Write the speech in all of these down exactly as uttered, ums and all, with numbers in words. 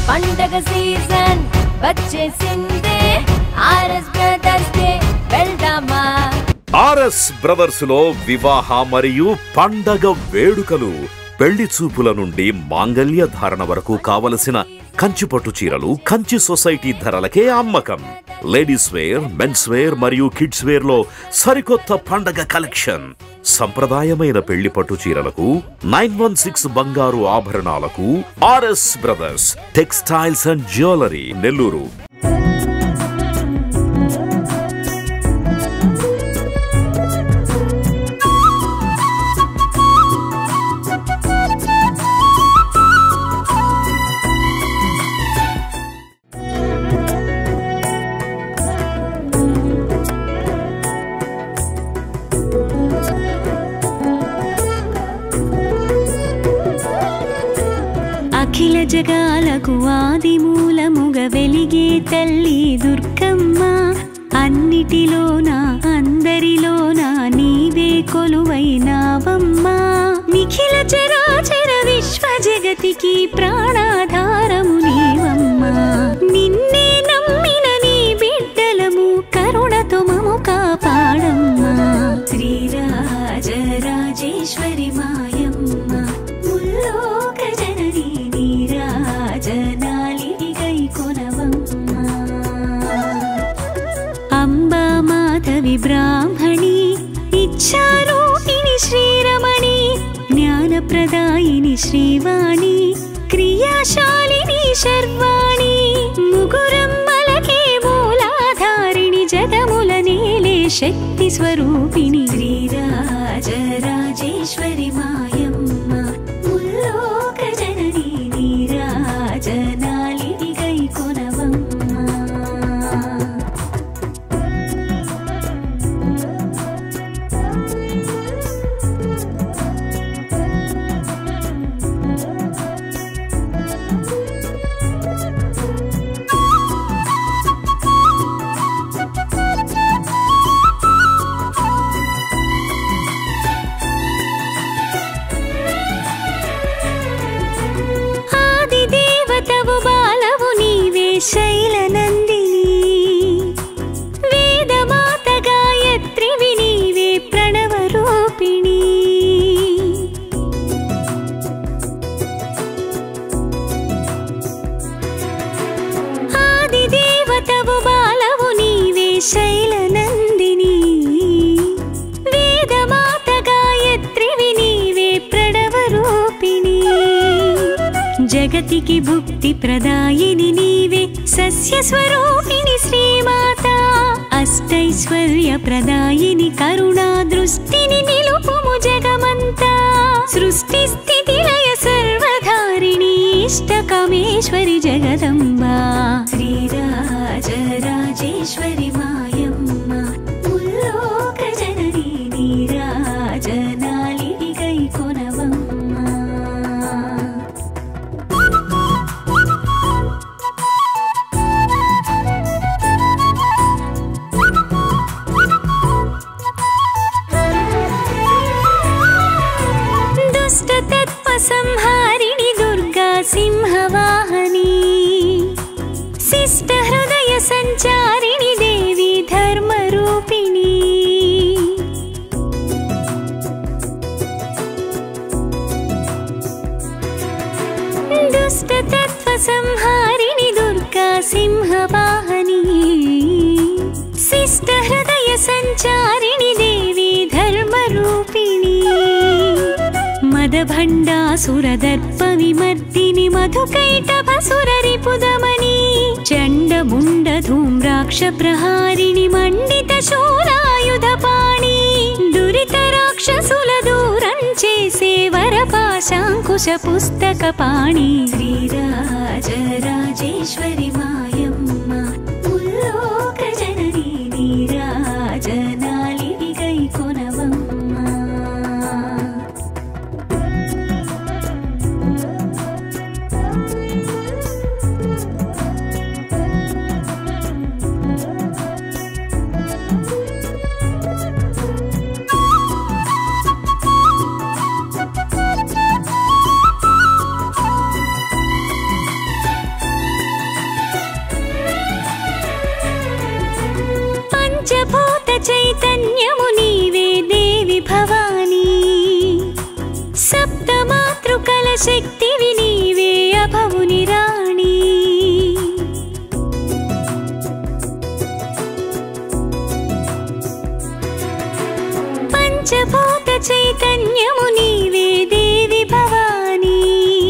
పండగ సీజన్ వచ్చేసిందే RS brothers కే వెళ్దామా ఆర్ఎస్ బ్రదర్స్ లో వివాహ మరియు పండగ వేడుకలు పెళ్లి చూపుల నుండి మాంగళ్య ధారణ వరకు కావలసిన కంచిపట్టు చీరలు కంచి సొసైటీ ధరలకే అమ్మకం లేడీస్ వేర్ మెన్స్ వేర్ మరియు కిడ్స్ వేర్ లో సరికొత్త పండగ కలెక్షన్ సంప్రదాయమైన పెళ్లి పట్టు చీరలకు నైన్ వన్ సిక్స్ బంగారు ఆభరణాలకు RS brothers textiles and jewellery Nellore అఖిల జగాలకు ఆది మూలముగ వెలిగే తల్లి దుర్గమ్మ అన్నిటిలోన అందరిలోన నీవే కొలువైనావమ్మా నిఖిల చరాచర విశ్వ జగతికి ప్రాణాధారము నీవమ్మా నిన్నే నమ్మిన నీ బిడ్డలము కరుణతో మము కాపాడమ్మా శ్రీరాజరాజేశ్వరి మాయమ్మ ముల్లోక జననీ నీరాజనాలిని గై కొనవమ్మా అంబా మాధవి బ్రాహ్మణి ఇచ్చారూపిణి శ్రీరమణి జ్ఞానప్రదాయిని శ్రీవాణి క్రియాశాలిని శర్వాణి ముగురమ్మలకే మూలాధారిణి జగముల నేలే శక్తి స్వరూపిణి శ్రీరాజరాజేశ్వరి మాయమ్మ ముల్లోక జననీ నీరాజనాలిని గై కొనవమ్మా శైలనందిని వేదమాత గాయత్రివి నీవే ప్రణవ రూపిణి ఆది దేవతవు బాలవు నీవే శైలనందిని వేదమాత గాయత్రివి నీవే ప్రణవ రూపిణి జగతికి భుక్తి ప్రదాయిని నీవే సస్య స్వరూపిణి శ్రీమాత అష్టైశ్వర్య ప్రదాయిని కరుణా దృష్టిని నిలుపుము జగమంతా సృష్టి స్థితి లయ సర్వధారిణి ఇష్టకామేశ్వరి జగదంబా శ్రీరాజరాజేశ్వరి మాయమ్మ ముల్లోక జననీ నీరాజనాలిని గై కొనవమ్మా సంహారిణి దుర్గా సింహవాహని శిష్ట హృదయ సంచారిణి దేవి ధర్మరూపిణి దుష్ట తత్వ సంహారిణి దుర్గా సింహవాహని శిష్ట హృదయ సంచారిణి దేవి ధర్మరూపిణి మదభండాసురదర్ప విమర్దిని మధుకైటభసుర రిపుదమని చండముండ ధూమ్రాక్ష ప్రహారిణి మండిత శూలాయుధపాణి దురిత రాక్షసుల దూరం చేసే వరపాశాంకుశ పుస్తక పాణి శ్రీరాజరాజేశ్వరి మాయమ్మ ముల్లోక జననీ నీరాజనాలిని గై కొనవమ్మా అభవుని రాణి పంచభూత చైతన్యము నీవే దేవి భవానీ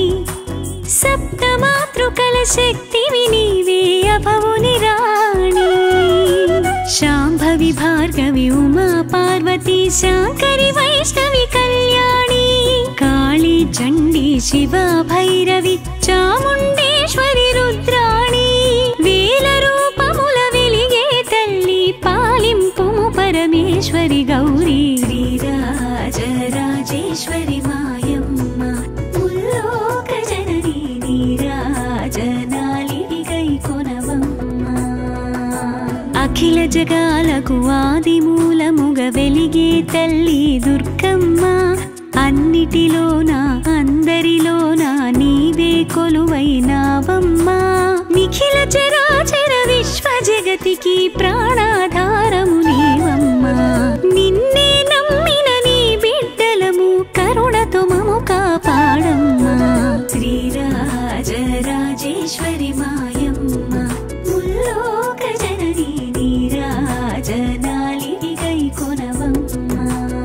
సప్తమాతృకల శక్తివి నీవే అభవుని రాణి శాంభవి భార్గవి ఉమా పార్వతి శాంకరి వైష్ణవి కళ్యాణి కాళీ చండీ శివ భైరవి చాముండేశ్వరి రుద్రాణి వేల రూపముల వెలిగే తల్లి పాలింపుము పరమేశ్వరి గౌరీ శ్రీరాజరాజేశ్వరి మాయమ్మ ముల్లోక జననీ నీరాజనాలిని గైకొనవమ్మ అఖిల జగాలకు ఆది మూలముగ వెలిగే తల్లి దుర్గమ్మ అన్నిటిలోన అందరిలోన నీవే కొలువైనావమ్మా నిఖిల చరాచర విశ్వ జగతికి ప్రాణాధారము నీవమ్మా నిన్నే నమ్మిన నీ బిడ్డలము కరుణతో మము కాపాడమ్మా శ్రీరాజరాజేశ్వరి మాయమ్మ ముల్లోక జననీ నీరాజనాలిని గైకొనవమ్మా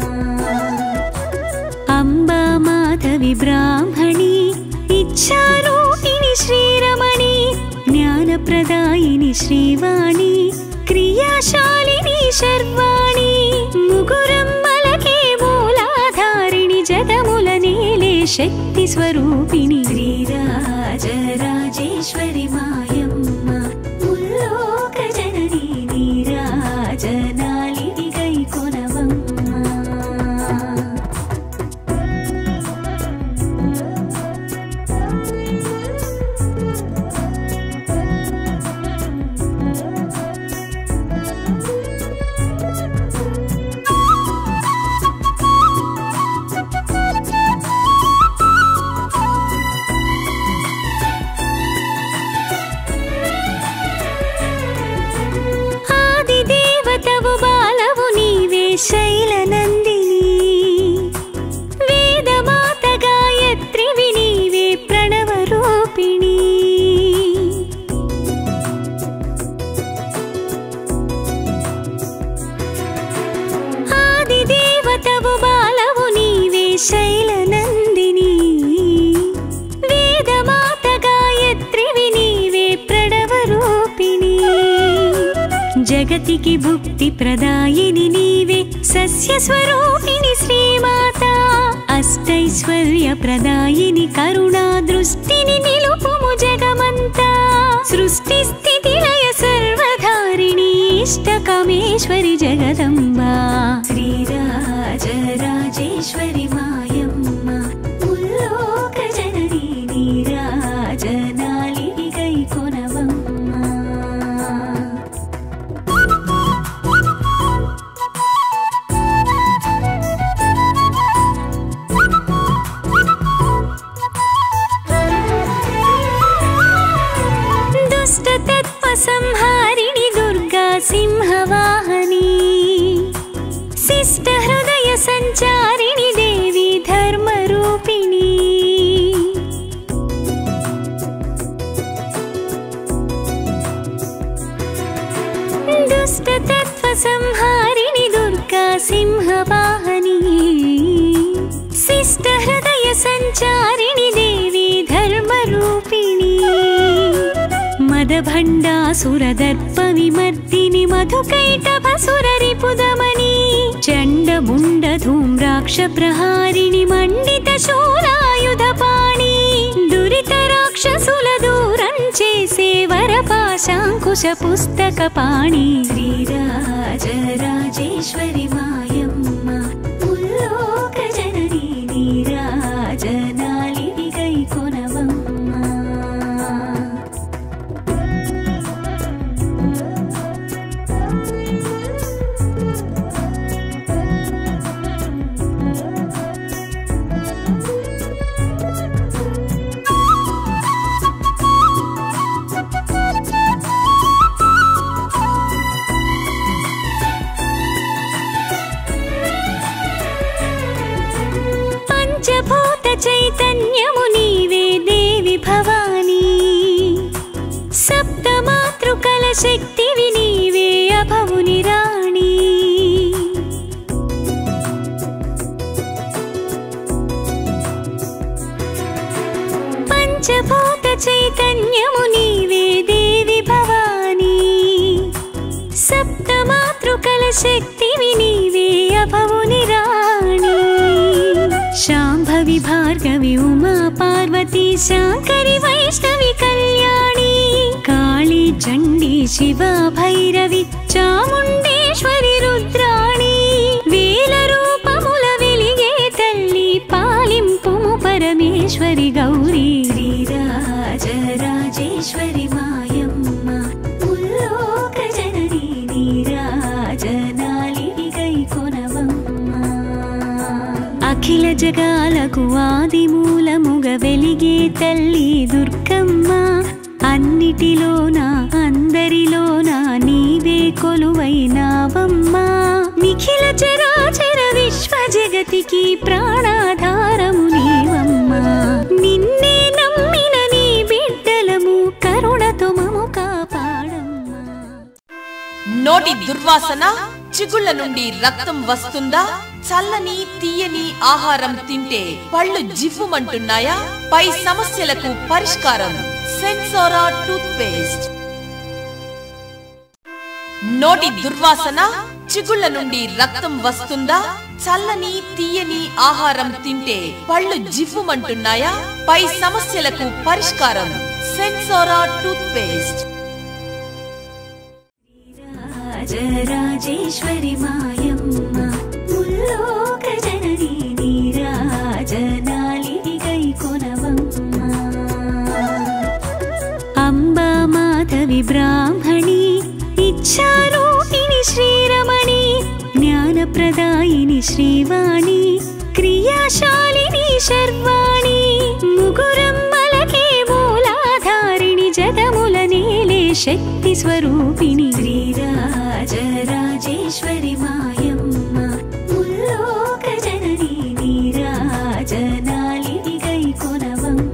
అంబా మాధవి బ్రాహ్మణి ఇచ్ఛారూపిణి శ్రీరమణి జ్ఞానప్రదాయిని శ్రీవాణి క్రియాశాలిని శర్వాణి ముగురమ్మలకే మూలాధారిణి జగముల నేలే శక్తి స్వరూపిణి శ్రీరాజరాజేశ్వరి మాయమ్మ ముల్లోక జననీ నీరాజనాలిని గైకొనవమ్మా శైలనందిని వేదమాత గాయత్రివి నీవే ప్రణవ రూపిణి ఆది దేవతవు బాలవు నీవే శైలనందిని వేదమాత గాయత్రివి నీవే ప్రణవ రూపిణి జగతికి భుక్తి ప్రదాయిని నీవే సస్య స్వరూపిణి శ్రీమాత అష్టైశ్వర్య ప్రదాయిని కరుణా దృష్టిని నిలుపుము జగమంతా సృష్టి స్థితి లయ సర్వధారిణి ఇష్టకామేశ్వరి జగదంబా శ్రీరాజరాజేశ్వరి మాయమ్మ ముల్లోక జననీ నీరాజనాలిని గైకొనవమ్మా సంహారిణి దుర్గా సింహవాహని శిష్ట హృదయ సంచారిణి దేవి ధర్మరూపిణి దుష్ట తత్వ సంహారిణి దుర్గా సింహవాహని శిష్ట హృదయ సంచారిణి దేవి ధర్మరూపిణి మదభండాసురదర్ప విమర్దిని మధుకైటభసురరిపుదమని చండముండ ధూమ్రాక్ష ప్రహారిణి మండిత శూలాయుధపాణి దురిత రాక్షసుల దూరం చేసే వరపాశాంకుశ పుస్తక పాణి శ్రీరాజరాజేశ్వరి మాయమ్మ ముల్లోక జననీ నీరాజనాలిని గైకొనవమ్మా పార్వతీ శాంకరి వైష్ణవి కళ్యాణి కాళీ చండీ శివ భైరవి చాముండేశ్వరి రుద్రాణి వేల రూపముల వెలిగే తల్లి పాలింపుము పరమేశ్వరి గౌరీ శ్రీరాజ రాజేశ్వరి మాయమ్మ ముల్లోక జననీ నీరాజనాలిని గై కొనవమ్మ అఖిల జగాలకు ఆది మూలముగ వెలిగే తల్లి దుర్గమ్మ అన్నిటిలోన అందరిలోన నీవే కొలువైనావమ్మా నిఖిల చరాచర విశ్వ జగతికి ప్రాణాధారము నీవమ్మా నిన్నే నమ్మిన నీ బిడ్డలము కరుణతో మము కాపాడమ్మా. నోటి దుర్వాసన చిగుళ్ళ నుండి రక్తం వస్తుందా? చల్లని తీయని ఆహారం తింటే పళ్ళు జివ్వుమంటున్నాయా? పై సమస్యలకు పరిష్కారం సెన్సోరా టూత్ పేస్ట్. నోటి దుర్వాసన చిగుళ్ళ నుండి రక్తం వస్తుందా? చల్లని తీయని ఆహారం తింటే పళ్ళు జివ్వుమంటున్నాయా? పై సమస్యలకు పరిష్కారం సెన్సోరా టూత్ పేస్ట్. రాజరాజేశ్వరి మాయమ్మ ముల్లోక జననీ నీరాజనాలిని గై కొనవమ్మ అంబా మాధవి బ్రాహ్మణి ఇచ్చారూపిణి శ్రీరమణి జ్ఞానప్రదాయిని శ్రీవాణి క్రియాశాలిని శర్వాణి ముగురమ్మలకే మూలాధారిణి జగముల నేలే శక్తి స్వరూపిణి శ్రీరాజ రాజేశ్వరి మాయమ్మ ముల్లోక జననీ నీరాజనాలిని గై కొనవమ్మ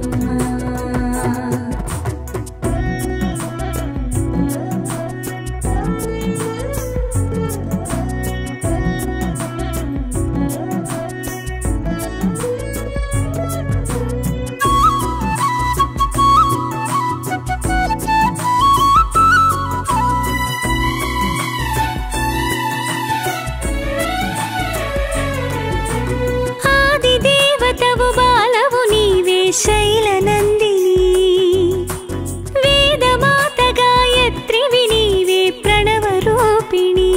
శైలనందిని వేదమాత గాయత్రివి నీవే ప్రణవ రూపిణి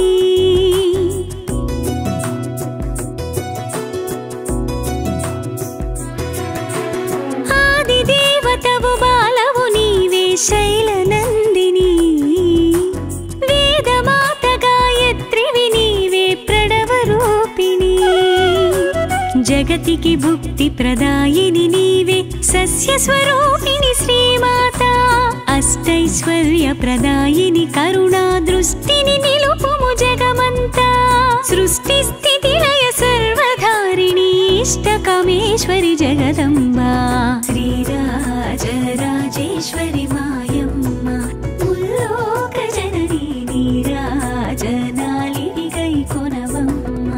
ఆది దేవతవు బాలవు నీవే శైలనందిని వేదమాత గాయత్రివి నీవే ప్రణవ రూపిణి జగతికి భుక్తి ప్రదాయిని నీవే సస్య స్వరూపిణి శ్రీమాత అష్టైశ్వర్య ప్రదాయిని కరుణా దృష్టిని నిలుపుము జగమంతా సృష్టి స్థితి లయ సర్వధారిణి ఇష్టకామేశ్వరి జగదంబా శ్రీరాజ రాజేశ్వరి మాయమ్మ ముల్లోక జననీ నీరాజనాలిని గై కొనవమ్మ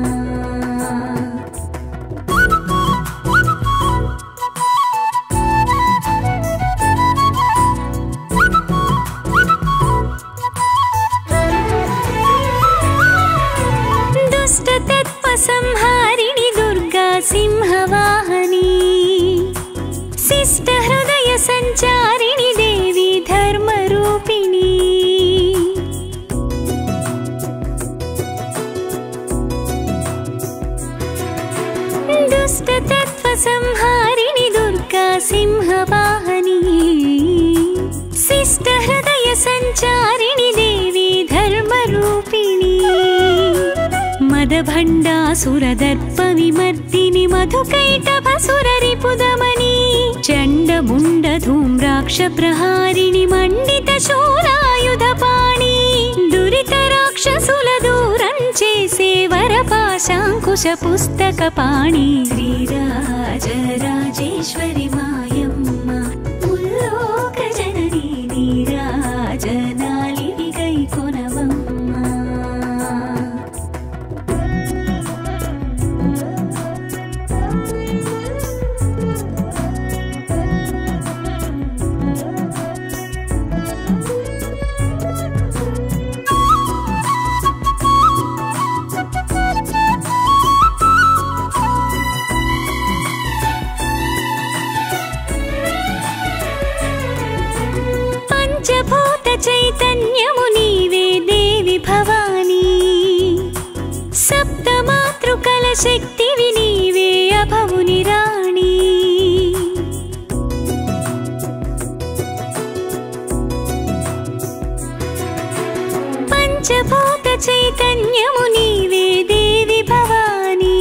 సంహారిణి దుర్గా సింహవాహని శిష్ట హృదయ సంచారిణి దేవి ధర్మరూపిణి దుష్ట తత్వ సంహారిణి దుర్గా సింహవాహని శిష్ట హృదయ సంచారిణి దేవి ధర్మరూపిణి మదభండాసురదర్ప విమర్దిని మధుకైటభసుర రిపుదమని చండముండ ధూమ్రాక్ష ప్రహారిణి మండిత శూలాయుధపాణి దురిత రాక్షసుల దూరం చేసే వరపాశాంకుశ పుస్తక పాణి శ్రీరాజ రాజేశ్వరి మాయమ్మ ముల్లోక జననీ నీరాజనాలిని గై కొనవమ్మ పంచభూత చైతన్యము నీవే దేవి భవానీ సప్తమాతృకల శక్తివి నీవే అభవుని రాణి పంచభూత చైతన్యము నీవే దేవి భవానీ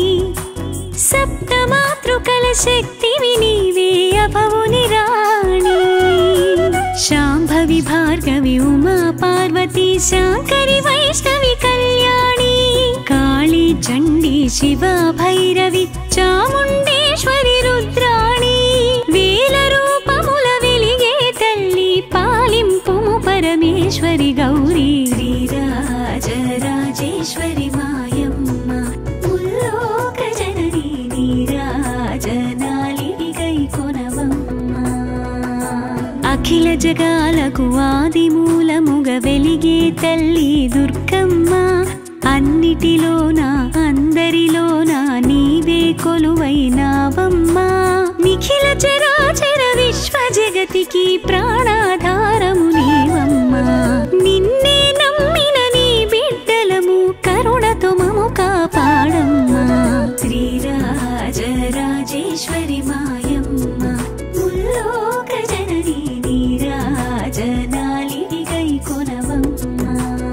సప్తమాతృకల శక్తివి నీవే అభవుని రాణి శాంభవి భార్గవి ఉమా పార్వతీ శాంకరి వైష్ణవి కళ్యాణి కాళీ చండీ శివ భైరవి చాముండేశ్వరి రుద్రాణి వేల రూపముల వెలిగే తల్లి పాలింపుము పరమేశ్వరి గౌరీ శ్రీరాజ రాజేశ్వరి మాయమ్మ ముల్లోక జననీ నీరాజనాలిని గై కొనవమ్మ అఖిల జగాలకు ఆది మూలముగ వెలిగే తల్లి దుర్గమ్మ అన్నిటిలోన అందరిలోన నీవే కొలువైనావమ్మా నిఖిల చరాచర విశ్వ జగతికి ప్రాణాధారము నీవమ్మా నిన్నే నమ్మిన నీ బిడ్డలము కరుణతో మము కాపాడమ్మా శ్రీరాజ రాజేశ్వరి మాయమ్మ ముల్లోక జననీ నీరాజనాలిని గై కొనవమ్మా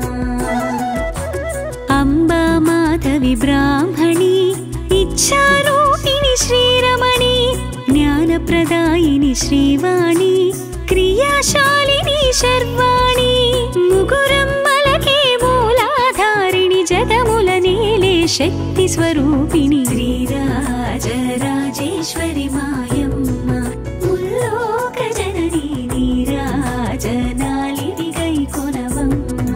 అంబా మాధవి బ్రాహ్మణి ఇచ్ఛారూపిణి శ్రీరమణి జ్ఞానప్రదాయిని శ్రీవాణి క్రియాశాలిని శర్వాణి ముగురమ్మలకే మూలాధారిణి జగముల నేలే శక్తి స్వరూపిణి శ్రీరాజ రాజేశ్వరి మాయమ్మ ముల్లోక జననీ నీరాజనాలిని గై కొనవమ్మా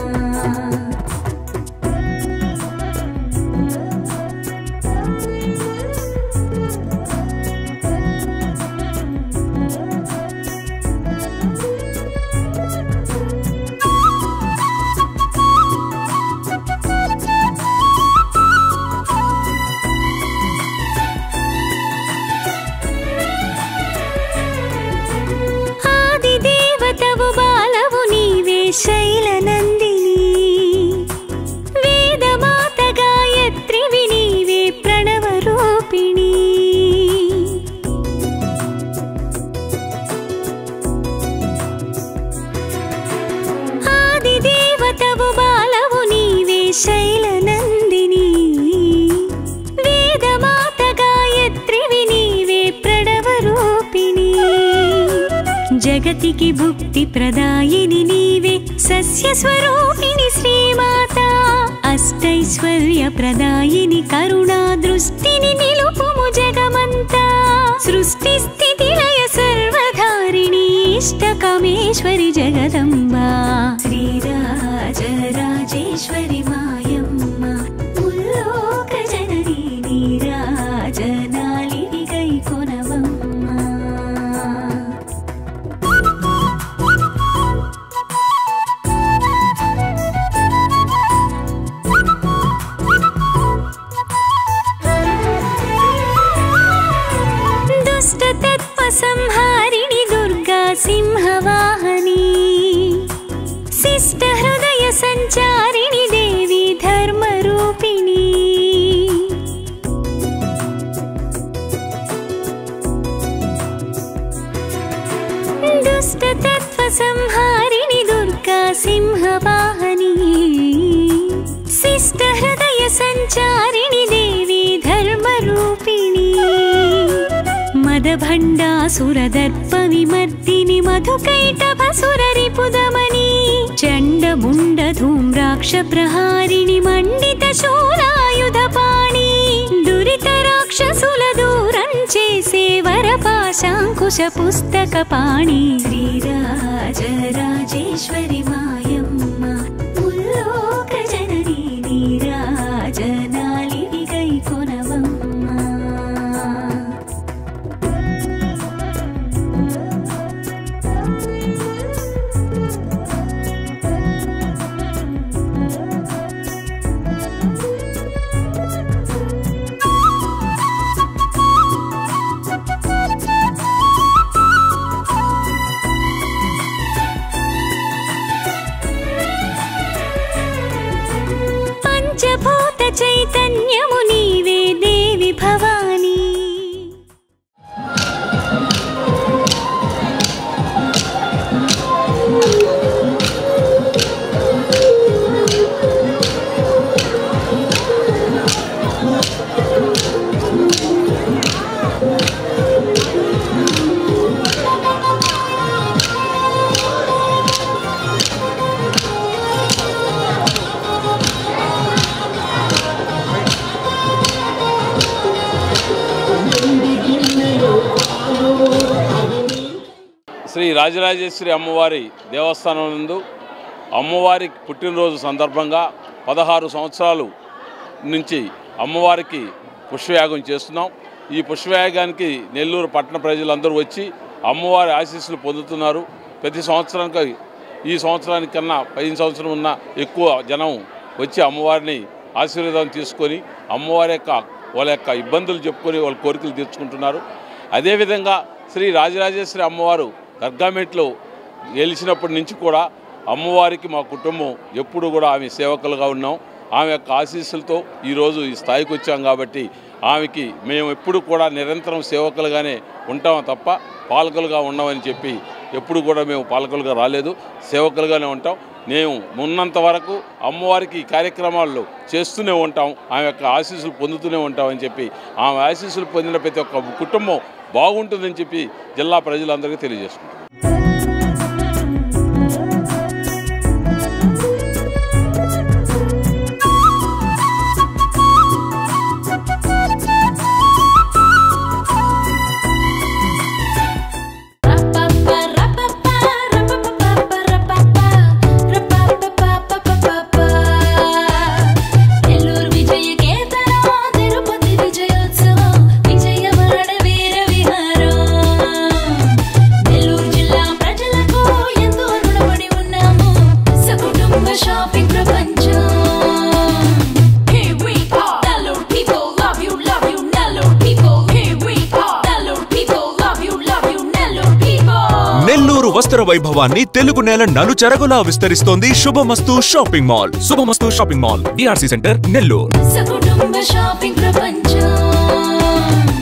శైలనందిని వేదమాత గాయత్రివి నీవే ప్రణవ రూపిణి ఆది దేవతవు బాలవు నీవే శైలనందిని వేదమాత గాయత్రివి నీవే ప్రణవ రూపిణి జగతికి భుక్తి ప్రదాయిని నీవే సస్య స్వరూపిణి శ్రీమాత అష్టైశ్వర్య ప్రదాయిని కరుణా దృష్టిని నిలుపుము జగమంతా సృష్టి స్థితి లయ సర్వధారిణి ఇష్టకామేశ్వరి జగదంబా శ్రీరాజ రాజేశ్వరి మాయమ్మ ముల్లోక జననీ నీరాజనాలిని గై కొనవమ్మా సంహారిణి దుర్గా సింహవాహని శిష్ట హృదయ సంచారిణి దేవి ధర్మరూపిణి దుష్ట తత్వ సంహారిణి దుర్గా సింహవాహని శిష్ట హృదయ సంచారిణి దేవి ధర్మరూపిణి మదభండాసురదర్ప విమర్దిని మధుకైటభసురరిపుదమని చండముండ ధూమ్రాక్ష ప్రహారిణి మండిత శూలాయుధపాణి దురిత రాక్షసుల దూరం చేసే వరపాశాంకుశ పుస్తక పాణి శ్రీరాజ రాజేశ్వరి మాయమ్మ ముల్లోక జననీ నీరాజనాలిని గై కొనవమ్మా చైతన్యము నీవే దేవి భవానీ శ్రీ రాజరాజేశ్వరి అమ్మవారి దేవస్థానం నందు అమ్మవారి పుట్టినరోజు సందర్భంగా పదహారు సంవత్సరాలు నుంచి అమ్మవారికి పుష్పయాగం చేస్తున్నాం. ఈ పుష్పయాగానికి నెల్లూరు పట్టణ ప్రజలందరూ వచ్చి అమ్మవారి ఆశీస్సులు పొందుతున్నారు. ప్రతి సంవత్సరానికి ఈ సంవత్సరానికన్నా పది సంవత్సరం ఉన్న ఎక్కువ జనం వచ్చి అమ్మవారిని ఆశీర్వాదం తీసుకొని అమ్మవారి యొక్క వాళ్ళ యొక్క ఇబ్బందులు చెప్పుకొని వాళ్ళ కోరికలు తీర్చుకుంటున్నారు. అదేవిధంగా శ్రీ రాజరాజేశ్వరి అమ్మవారు దర్గామెట్లో గెలిచినప్పటి నుంచి కూడా అమ్మవారికి మా కుటుంబం ఎప్పుడు కూడా ఆమె సేవకులుగా ఉన్నాం. ఆమె యొక్క ఆశీస్సులతో ఈరోజు ఈ స్థాయికి వచ్చాం. కాబట్టి ఆమెకి మేము ఎప్పుడు కూడా నిరంతరం సేవకులుగానే ఉంటాం తప్ప పాలకులుగా ఉన్నామని చెప్పి ఎప్పుడు కూడా మేము పాలకులుగా రాలేదు, సేవకులుగానే ఉంటాం. మేము ఉన్నంత వరకు అమ్మవారికి కార్యక్రమాల్లో చేస్తూనే ఉంటాం, ఆమె యొక్క ఆశీస్సులు పొందుతూనే ఉంటామని చెప్పి ఆమె ఆశీస్సులు పొందిన ప్రతి ఒక్క కుటుంబం బాగుంటుందని చెప్పి జిల్లా ప్రజలందరికీ తెలియజేసుకుంటాం. నెల్లూరు వస్త్ర వైభవాన్ని తెలుగు నేల నలుచెరగులా విస్తరిస్తోంది Shubhamastu shopping mall. Shubhamastu shopping mall, DRC centre, Nellore.